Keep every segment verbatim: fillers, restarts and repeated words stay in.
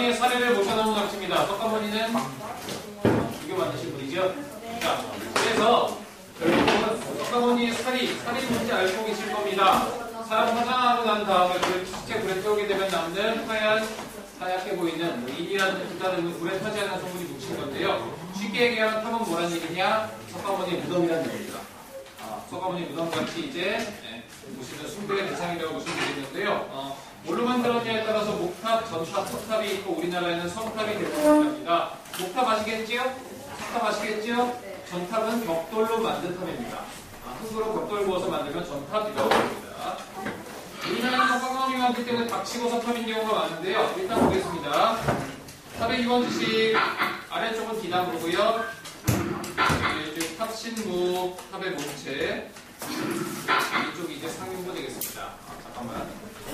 석가모니의 사례를 모셔놓은 납치입니다. 석가모니는 이거 만드신 분이죠? 자, 그래서 결국은 석가모니의 살이, 살이 뭔지 알고 계실 겁니다. 사람 화장하고 난 다음에 그 실제 불에 태우게 되면 남는 하얀, 하얗게 보이는 인이라는 기타는 불에 타지 않는 성분이 묻힌 건데요. 쉽게 얘기하면 탑은 뭐라는 얘기냐? 석가모니 무덤이라는 얘기입니다. 아, 석가모니 무덤같이 이제 네, 보시면 숭배의 대상이라고 보시면 되겠는데요. 어, 뭘로 만들었냐에 따라서 목탑, 전탑, 석탑이 있고 우리나라에는 성탑이 대부분입니다. 목탑 아시겠지요? 석탑 아시겠지요? 전탑은 벽돌로 만든 탑입니다. 아, 흙으로 벽돌 부어서 만들면 전탑이라고 합니다. 우리나라는 석가모니 많기 때문에 닥치고서 탑인 경우가 많은데요. 일단 보겠습니다. 탑의 기본 지식, 아래쪽은 기담부고요. 이쪽 탑 신부, 탑의 몸체, 이쪽이 이제 상용부 되겠습니다. 아, 잠깐만.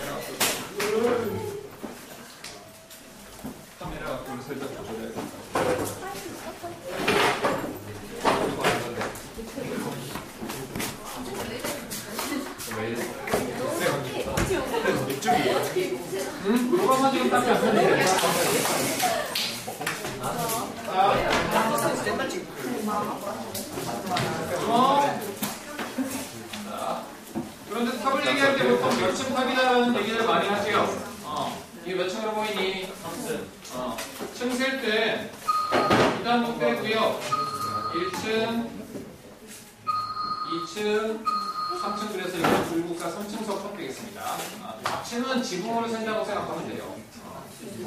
카메라 갖고 살짝 보셔야겠다. 이쪽이에요. 응? 요거만 지금 딱 잡혔네. 자, 그런데 탑을 얘기할 때 보통 몇 층 탑이다라는 얘기를 많이 하죠. 어, 이게 몇 층으로 보이니? 어, 층 셀 때 일단 못 빼고요. 일 층, 이 층, 삼 층 그래서 이건 불국사 삼 층석 탑 되겠습니다. 아, 층은 지붕으로 센다고 생각하면 돼요. 어.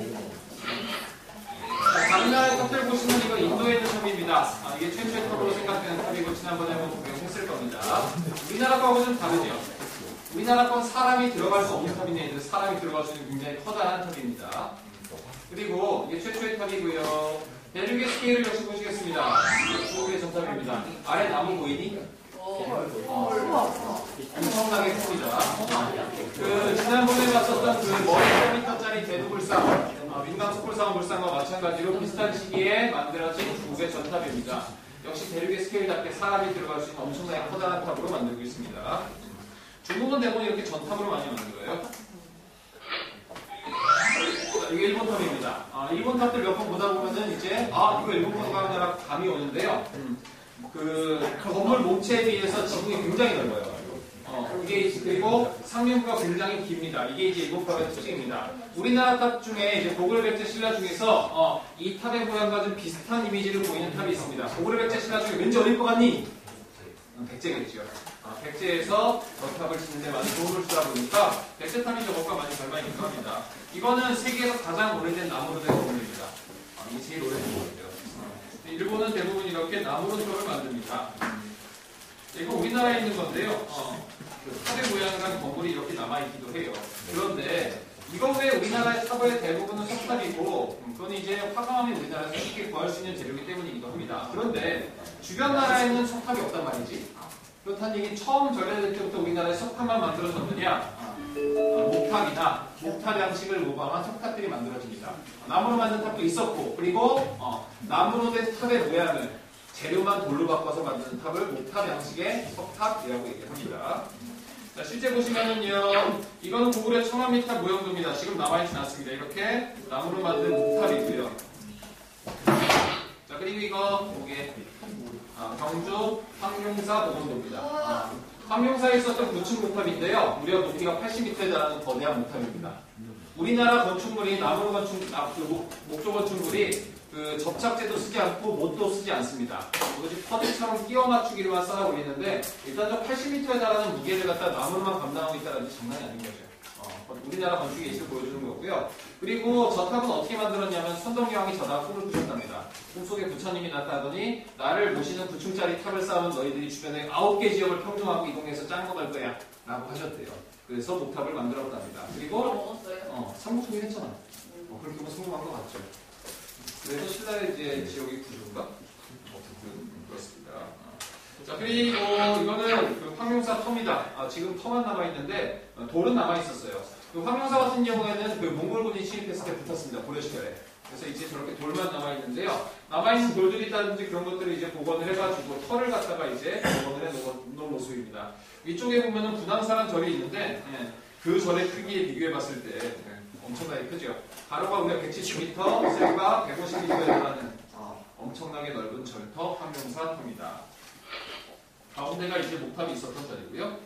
자, 다른 나라의 탑들 보시면 이거 인도에 있는 탑입니다. 아, 이게 최초의 탑으로 생각되는 탑이고 지난번에 한번 구경했을 겁니다. 우리나라 거하고는 다르죠. 우리나라 건 사람이 들어갈 수 없는 탑인데 얘들 사람이 들어갈 수 있는 굉장히 커다란 탑입니다. 그리고 이게 최초의 탑이고요. 대륙의 스케일을 역시 보시겠습니다. 두 개의 전탑입니다. 아래 나무 보이니? 어, 엄청나게 큽니다. 그 지난번에 봤었던 그 머리 사 미터짜리 대두불상, 어, 민감속불상 불상과 마찬가지로 비슷한 시기에 만들어진 두 개 전탑입니다. 역시 대륙의 스케일답게 사람이 들어갈 수 있는 엄청나게 커다란 탑으로 만들고 있습니다. 중국은 대부분 이렇게 전탑으로 많이 만들어요. 자, 이게 일본 탑입니다. 아, 일본 탑들 몇 번 보다 보면은 이제 아 이거 일본 탑이라 감이 오는데요. 음. 그 건물 몸체에 비해서 지붕이 굉장히 넓어요. 어, 이게 그리고 상면부가 굉장히 깁니다. 이게 이제 일본 탑의 특징입니다. 우리나라 탑 중에 이제 고구려백제 신라 중에서 어, 이 탑의 모양과 좀 비슷한 이미지를 보이는 탑이 있습니다. 고구려백제 신라 중에 왠지 어딜 것 같니? 음, 백제겠죠. 어, 백제에서 저 탑을 짓는데 많이 도움을 주다 보니까 백제 탑이 저것과 많이 닮아있기도 합니다. 이거는 세계에서 가장 오래된 나무로 된 건물입니다. 어, 이게 제일 오래된 건물이죠. 일본은 대부분 이렇게 나무로 탑을 만듭니다. 이거 우리나라에 있는 건데요. 어, 그 탑의 모양을 한 건물이 이렇게 남아있기도 해요. 그런데 이거 외에 우리나라의 탑의 대부분은 석탑이고 음, 그건 이제 화강암이 우리나라에서 쉽게 구할 수 있는 재료이기 때문이기도 합니다. 그런데 주변 나라에는 석탑이 없단 말이지. 그렇다는 얘기는 처음 전래될 때부터 우리나라에 석탑만 만들어졌느냐? 어, 목탑이나 목탑 양식을 모방한 석탑들이 만들어집니다. 나무로 만든 탑도 있었고 그리고 어, 나무로 된 탑의 모양을 재료만 돌로 바꿔서 만드는 탑을 목탑 양식의 석탑이라고 얘기합니다. 자, 실제 보시면은요, 이거는 고구려 청암리탑 모형도입니다. 지금 남아있진 않습니다. 이렇게 나무로 만든 목탑이고요. 자, 그리고 이거 이게 아, 경주 황룡사 목원도입니다. 아, 황룡사에 있었던 구층 목탑인데요. 무려 높이가 팔십 미터에 달하는 거대한 목탑입니다. 우리나라 건축물이 나무 건축, 아, 그 목, 목조 건축물이 그 접착제도 쓰지 않고 못도 쓰지 않습니다. 이것이 퍼즐처럼 끼워 맞추기로만 쌓아 올리는데 일단 저 팔십 미터에 달하는 무게를 갖다 나무로만 감당하고 있다는 게 장난이 아닌 거죠. 어, 우리나라 건축의 예시를 보여주는 거고요. 그리고 저 탑은 어떻게 만들었냐면 선덕여왕이 저다 꿈을 꾸셨답니다. 꿈속에 부처님이 나타나더니 나를 모시는 구 층짜리 탑을 쌓은 너희들이 주변에 아홉 개 지역을 평정하고 이동해서 짱거 갈 거야 라고 하셨대요. 그래서 목탑을 만들었답니다. 그리고 어, 삼국통일 했잖아. 어, 그렇게 보면 성공한 것 같죠. 그래서 신라의 이제 지역이 구조인가? 어쨌든 그렇습니다. 자, 그리고 이거는 그 황룡사 터입니다. 아, 지금 터만 남아있는데 돌은 남아있었어요. 그 황룡사 같은 경우에는 그 몽골군이 침입했을 때 붙었습니다. 고려 시절에. 그래서 이제 저렇게 돌만 남아있는데요. 남아있는 돌들이 있다든지 그런 것들을 이제 복원을 해가지고 털을 갖다가 이제 복원을 해놓은 모습입니다. 이쪽에 보면은 분황사란 절이 있는데 예, 그 절의 크기에 비교해봤을 때 예, 엄청나게 크죠. 가로가 우리가 백칠십 미터, 세로가 백오십 미터에 해당하는 어, 엄청나게 넓은 절터 항용사 터입니다. 가운데가 이제 목탑이 있었던 자리고요.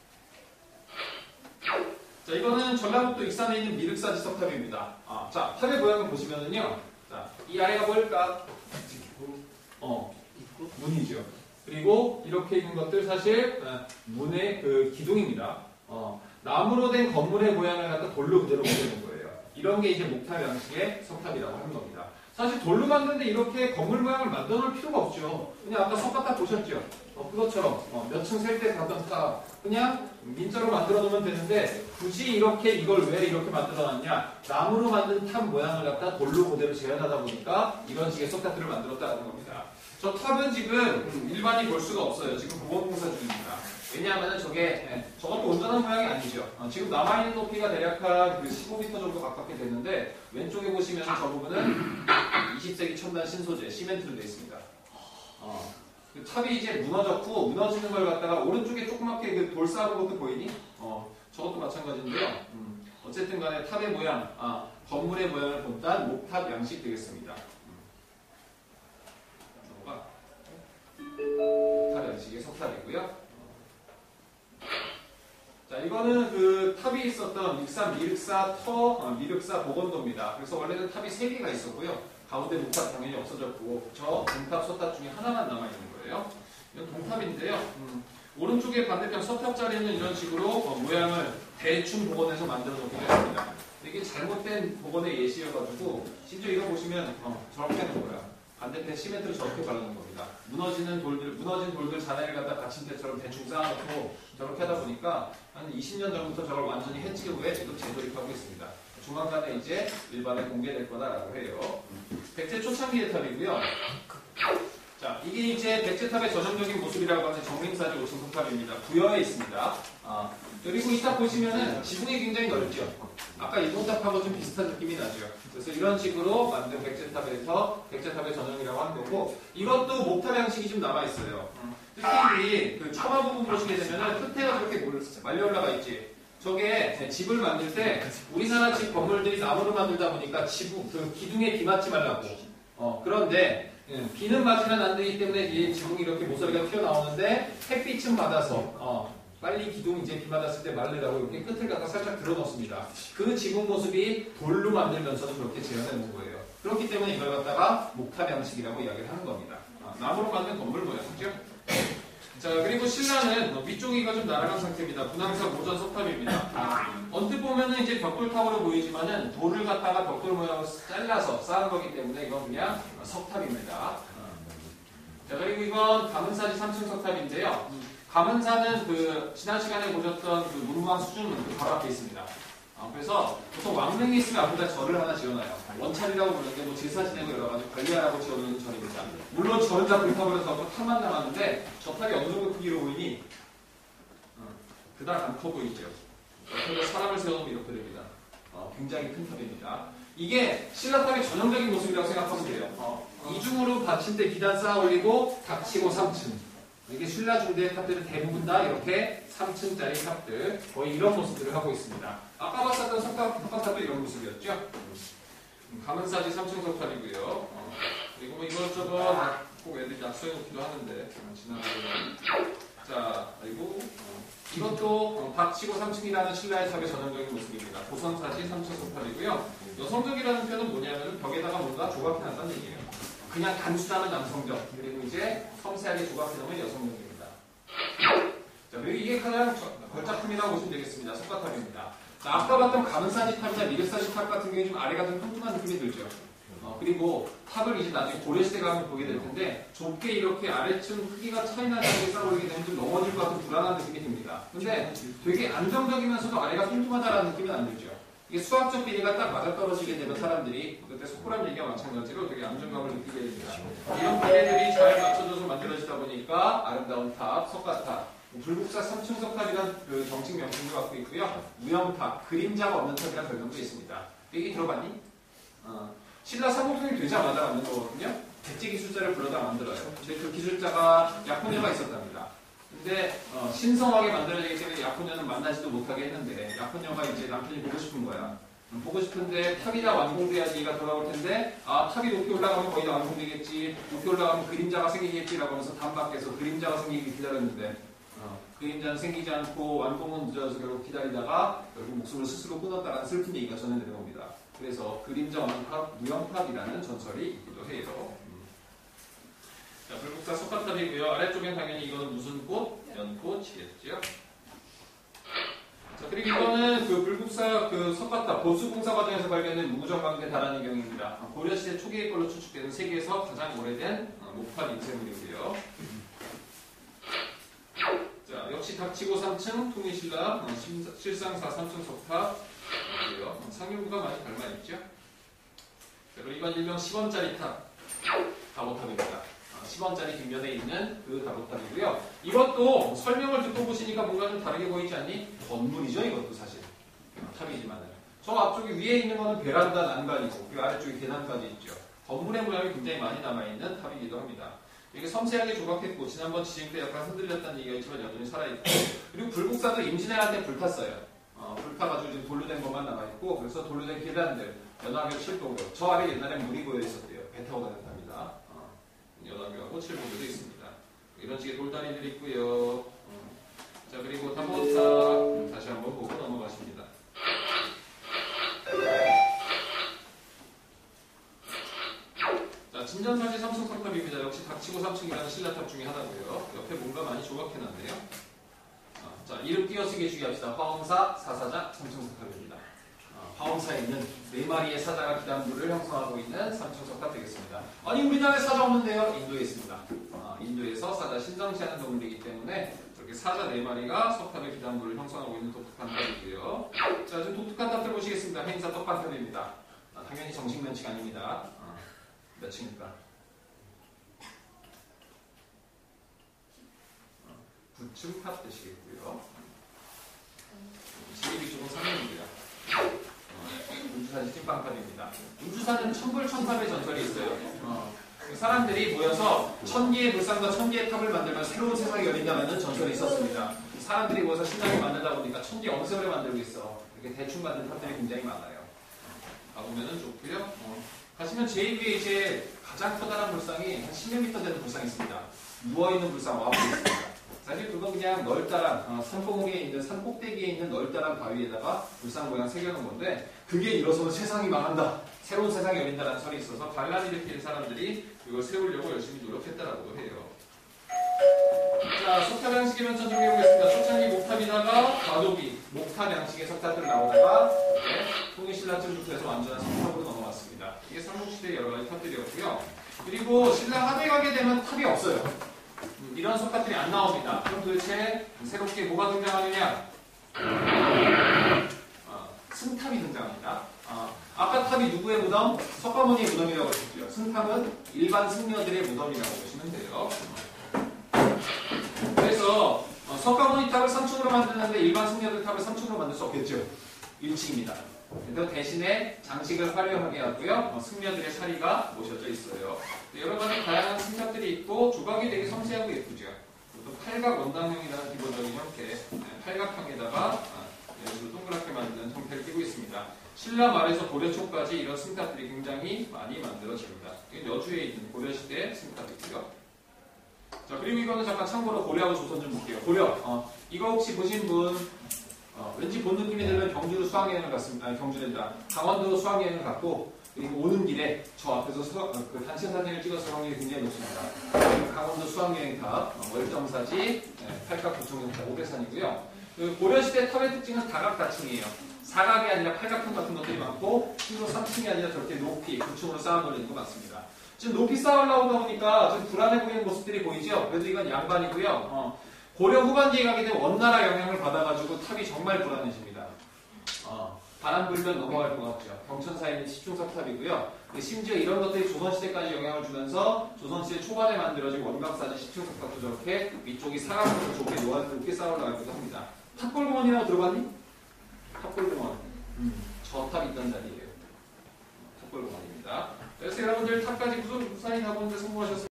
자, 이거는 전라북도 익산에 있는 미륵사 지석탑입니다. 아, 자, 탑의 모양을 보시면은요. 자, 이 아래가 뭘까? 어, 문이죠. 그리고 이렇게 있는 것들 사실 문의 그 기둥입니다. 어, 나무로 된 건물의 모양을 갖다 돌로 그대로 그려놓은 거예요. 이런 게 이제 목탑 양식의 석탑이라고 하는 겁니다. 사실 돌로 만드는데 이렇게 건물 모양을 만들어 놓을 필요가 없죠. 그냥 아까 석가탑 보셨죠? 어, 그것처럼 어, 몇 층 셀 때 갔던 탑 그냥 민자로 만들어 놓으면 되는데 굳이 이렇게 이걸 왜 이렇게 만들어 놨냐? 나무로 만든 탑 모양을 갖다 돌로 그대로 재현하다 보니까 이런 식의 석탑들을 만들었다는 겁니다. 저 탑은 지금 일반이 볼 수가 없어요. 지금 보건공사 중입니다. 왜냐하면 저게 네, 저것도 온전한 모양이 아니죠. 어, 지금 남아있는 높이가 대략 한 그 십오 미터 정도 가깝게 되는데 왼쪽에 보시면 저 부분은 이십 세기 첨단 신소재 시멘트로 되어 있습니다. 어, 그 탑이 이제 무너졌고 무너지는 걸 갖다가 오른쪽에 조그맣게 그 돌 쌓은 것도 보이니? 어, 저것도 마찬가지인데요. 음, 어쨌든 간에 탑의 모양, 아, 건물의 모양을 본단 목탑 양식 되겠습니다. 탑 양식의 석탑이고요. 자, 이거는 그 탑이 있었던 익산 미륵사 터, 어, 미륵사 보건도입니다. 그래서 원래는 탑이 세 개가 있었고요. 가운데 목탑 당연히 없어졌고, 저 동탑, 서탑 중에 하나만 남아있는 거예요. 이건 동탑인데요. 음, 오른쪽에 반대편 서탑 자리는 이런 식으로 어, 모양을 대충 복원해서 만들어 놓기도 했습니다. 이게 잘못된 복원의 예시여가지고, 심지어 이거 보시면 어, 저렇게 하는 거야. 반대편 시멘트를 저렇게 바르는 겁니다. 무너지는 돌들, 무너진 돌들 잔해를 갖다 받침 대처럼 대충 쌓아놓고 저렇게 하다 보니까 한 이십 년 전부터 저걸 완전히 해치기 후에 지금 재조립하고 있습니다. 조만간에 이제 일반에 공개될 거다라고 해요. 백제 초창기의 탑이고요. 자, 이게 이제 백제탑의 전형적인 모습이라고 하는 정림사지 오 층 석탑입니다. 부여에 있습니다. 아, 그리고 이 탑 보시면은 지붕이 굉장히 넓죠. 아까 일본탑하고 좀 비슷한 느낌이 나죠. 그래서 이런 식으로 만든 백제탑에서 백제탑의 전형이라고 하는 거고, 이것도 목탑 양식이 좀 남아있어요. 특히 그 처마 부분 보시게 되면은 끝에가 저렇게 말려 올라가 있지. 저게 집을 만들 때 우리나라 집 건물들이 나무로 만들다 보니까 지붕, 그 기둥에 비 맞지 말라고. 어, 그런데 비는 맞으면 안 되기 때문에 이 지붕이 이렇게 모서리가 튀어나오는데 햇빛은 받아서 어, 빨리 기둥이 이제 비 맞았을 때 말리라고 이렇게 끝을 갖다 살짝 들어놓습니다. 그 지붕 모습이 돌로 만들면서는 그렇게 재현해 놓은 거예요. 그렇기 때문에 이걸 갖다가 목탑 양식이라고 이야기를 하는 겁니다. 아, 나무로 만든 건물 모양이죠. 자, 그리고 신라는 위쪽이가 좀 날아간 상태입니다. 분황사 모전 석탑입니다. 아, 언뜻 보면은 이제 벽돌탑으로 보이지만은 돌을 갖다가 벽돌 모양으로 잘라서 쌓은 거기 때문에 이건 그냥 석탑입니다. 자, 그리고 이건 가문사지 삼 층 석탑인데요. 가문사는 그 지난 시간에 보셨던 그 문무왕 수준은 그 바로 앞에 있습니다. 아, 그래서 보통 왕릉이 있으면 앞에다 절을 하나 지어놔요. 원찰이라고 부르는데 뭐 제사 지내고 여러 가지 관리하라고 지어놓는 절입니다. 물론 절은 다 불타버려서 탑만 남았는데 저 탑이 어느 정도 크기로 보이니 어, 그닥 안 커 보이죠. 옆에다 사람을 세워놓으면 이렇게 됩니다. 어, 굉장히 큰 탑입니다. 이게 신라탑의 전형적인 모습이라고 생각하면 돼요. 어, 이중으로 받침대 기단 쌓아 올리고 닥치고 삼 층. 이게 신라 중대 탑들은 대부분 다 이렇게 삼 층짜리 탑들 거의 이런 모습들을 하고 있습니다. 아까 봤었던 석탑, 석탑도 이런 모습이었죠. 음, 가문사지 삼 층 석탑이고요. 어, 그리고 뭐 이것저것 꼭 애들이 낙서해 놓기도 하는데 지나가면 자, 그리고 어, 이것도 어, 닥치고 삼 층이라는 신라의 탑의 전형적인 모습입니다. 고선사지 삼 층 석탑이고요. 여성적이라는 표현은 뭐냐면 벽에다가 뭔가 조각해 놨다는 얘기예요. 그냥 단순하면 남성적, 그리고 이제 섬세하게 조각해 놓으면 여성적입니다. 자, 그리고 이게 가장 걸작품이라고 보시면 되겠습니다. 석가탑입니다. 자, 아까 봤던 가문사지 탑이나 미륵사지 탑 같은 경우에 좀 아래가 좀 뚱뚱한 느낌이 들죠. 어, 그리고 탑을 이제 나중에 고려시대 가면 보게 될 텐데 좁게 이렇게 아래층 크기가 차이나는 게 쌓아올리게 되면 좀 넘어질 것 같은 불안한 느낌이 듭니다. 근데 되게 안정적이면서도 아래가 뚱뚱하다라는 느낌은 안 들죠. 이게 수학적 비례가 딱 맞아떨어지게 되면 사람들이 그때 소쿠란 얘기와 마찬가지로 되게 안정감을 느끼게 됩니다. 이런 비례들이 잘 맞춰져서 만들어지다 보니까 아름다운 탑, 석가탑, 불국사 삼 층 석탑이란 그 정식 명칭도 갖고 있고요. 무형탑, 그림자가 없는 탑이라는 별명도 있습니다. 얘기 들어봤니? 어, 신라 삼국통이 되자마자 만든 거거든요. 백제 기술자를 불러다 만들어요. 근데 그 기술자가 약혼녀가 있었답니다. 근데 어, 신성하게 만들어지기 때문에 약혼녀는 만나지도 못하게 했는데 약혼녀가 이제 남편이 보고 싶은 거야. 음, 보고 싶은데 탑이 다 완공돼야지가 돌아올 텐데 아 탑이 높이 올라가면 거의 다 완공되겠지, 높이 올라가면 그림자가 생기겠지라고 하면서 담 밖에서 그림자가 생기기 기다렸는데 어, 그림자는 생기지 않고 완공은 늦어서 결국 기다리다가 결국 목숨을 스스로 끊었다는 슬픈 얘기가 전해 내려옵니다. 그래서 그림자 없는 탑, 무형탑이라는 전설이 있기도 해요. 음. 자, 불국사 석가탑이고요. 아래쪽엔 당연히 이거는 무슨 꽃? 연꽃이겠죠. 자, 그리고 이거는 그 불국사 그 석가탑 보수공사 과정에서 발견된 무구정강대 다라는 경입니다. 고려시대 초기의 걸로 추측되는 세계에서 가장 오래된 목탑 인쇄물이고요. 자, 역시 닥치고 삼 층 통일신라 실상사 삼 층 석탑이고요. 상류부가 많이 닮아있죠. 자, 그리고 이건 일명 십 원짜리 탑 다보탑입니다. 십 원짜리 뒷면에 있는 그 다보탑이고요. 이것도 설명을 듣고 보시니까 뭔가 좀 다르게 보이지 않니? 건물이죠, 이것도 사실. 탑이지만은. 저 앞쪽에 위에 있는 거는 베란다 난간이고, 그리고 아래쪽에 계단까지 있죠. 건물의 모양이 굉장히 많이 남아있는 탑이기도 합니다. 이게 섬세하게 조각했고, 지난번 지진 때 약간 흔들렸다는 얘기가 있지만 여전히 살아있고, 그리고 불국사도 임진왜란 때 불탔어요. 어, 불타가지고 지금 돌로 된 것만 남아있고, 그래서 돌로 된 계단들, 연화벽 칠도로, 저 아래 옛날에 물이 고여 있었대요. 배 타고 다녔답니다. 연화벽하고 칠봉도도 있습니다. 이런 식의 돌다리들이 있고요. 음. 자, 그리고 다보탑 다시 한번 보고 넘어가십니다. 자, 진전사지 삼 층 석탑입니다. 역시 닥치고 삼 층이라는 신라탑 중에 하나고요. 옆에 뭔가 많이 조각해놨네요. 아, 자, 이름 띄어쓰기 주의합시다. 화엄사, 사사자, 삼 층 석탑입니다. 화엄사에 있는 네 마리의 사자가 기단부를 형성하고 있는 삼 층 석탑 되겠습니다. 아니 우리나라에 사자 없는데요? 인도에 있습니다. 아, 인도에서 사자 신성치 않은 동물이기 때문에 이렇게 사자 네 마리가 석탑의 기단부를 형성하고 있는 독특한 탑이고요. 자, 지금 독특한 탑들 보시겠습니다. 행사 떡반탑입니다. 아, 당연히 정식 면치가 아닙니다. 아, 몇 층일까? 아, 구 층 탑 되시겠고요. 지리비 쪽은 삼 명입니다. 우주산 찐빵탑입니다. 우주산은 천불천탑의 전설이 있어요. 어, 사람들이 모여서 천 개의 불상과 천 개의 탑을 만들면 새로운 세상이 열린다는 전설이 있었습니다. 사람들이 모여서 신나게 만들다 보니까 천 개 엄세월에 만들고 있어. 이렇게 대충 만든 탑들이 굉장히 많아요. 가보면은 좋고요. 어, 가시면 제일 위에 이제 가장 커다란 불상이 한 십몇 미터 되는 불상이 있습니다. 누워있는 불상 와보고 있습니다. 사실 그건 그냥 널따란 어, 산봉우리에 있는 산 꼭대기에 있는 널따란 바위에다가 불상 모양 새겨놓은 건데 그게 일어서면 세상이 망한다, 새로운 세상이 열린다는 설이 있어서 반란을 일으키는 사람들이 이걸 세우려고 열심히 노력했다라고 해요. 자, 석탑 양식의 면천 정리해보겠습니다. 초창기 목탑이다가 과도기 목탑 양식의 석탑들 나오다가 네, 통일신라쯤부터 해서 완전한 석탑으로 넘어왔습니다. 이게 삼국시대의 여러가지 탑들이었고요. 그리고 신라 하대 가게 되면 탑이 없어요. 이런 석탑들이 안 나옵니다. 그럼 도대체 새롭게 뭐가 등장하느냐? 어, 승탑이 등장합니다. 어, 아까 탑이 누구의 무덤? 석가모니의 무덤이라고 했죠. 승탑은 일반 승려들의 무덤이라고 보시면 돼요. 그래서 어, 석가모니 탑을 삼 층으로 만드는데 일반 승려들 탑을 삼 층으로 만들 수 없겠죠. 일 층입니다. 그래서 대신에 장식을 화려하게 하고요. 어, 승려들의 사리가 모셔져 있어요. 여러 가지 다양한 승탑들이 있고 조각이 되게 섬세하고 예쁘죠. 또 팔각 원당형이라는 기본적인 형태, 네, 팔각형에다가 아, 이런 식으로 동그랗게 만드는 형태를 띠고 있습니다. 신라 말에서 고려 초까지 이런 승탑들이 굉장히 많이 만들어집니다. 이건 여주에 있는 고려시대 승탑이고요. 자, 그리고 이거는 잠깐 참고로 고려하고 조선 좀 볼게요. 고려, 어, 이거 혹시 보신 분 어, 왠지 본 느낌이 들면 경주로 수학여행을 갔습니다. 아니, 경주랜다. 강원도로 수학여행을 갔고 그리고 오는 길에 저 앞에서 수, 어, 그 단체 사진을 찍어서 확률이 굉장히 높습니다. 강원도 수학여행탑, 어, 월정사지, 네, 팔각구청룡탑, 오백산이고요. 그 고려시대 탑의 특징은 다각다층이에요. 사각이 아니라 팔각형 같은 것들이 많고 실로 삼 층이 아니라 저렇게 높이 구 층으로 쌓아 놓는 것 같습니다. 지금 높이 쌓아 올라오다 보니까 좀 불안해 보이는 모습들이 보이죠? 그래도 이건 양반이고요. 어, 고려 후반기에 가게 되면 원나라 영향을 받아가지고 탑이 정말 불안해집니다. 어, 바람 불면 넘어갈 것 같죠. 경천사에 있는 십중석탑이고요. 심지어 이런 것들이 조선시대까지 영향을 주면서 조선시대 초반에 만들어진 원각사지 십중석탑도 저렇게 위쪽이 사각형으로 좁게 높게 쌓아 올라가기도 합니다. 탑골공원이라고 들어봤니? 탑골공원. 음, 저 탑 있던 자리예요. 탑골공원입니다. 그래서 여러분들 탑까지 무슨 부산이 가보는데 성공하셨습니다.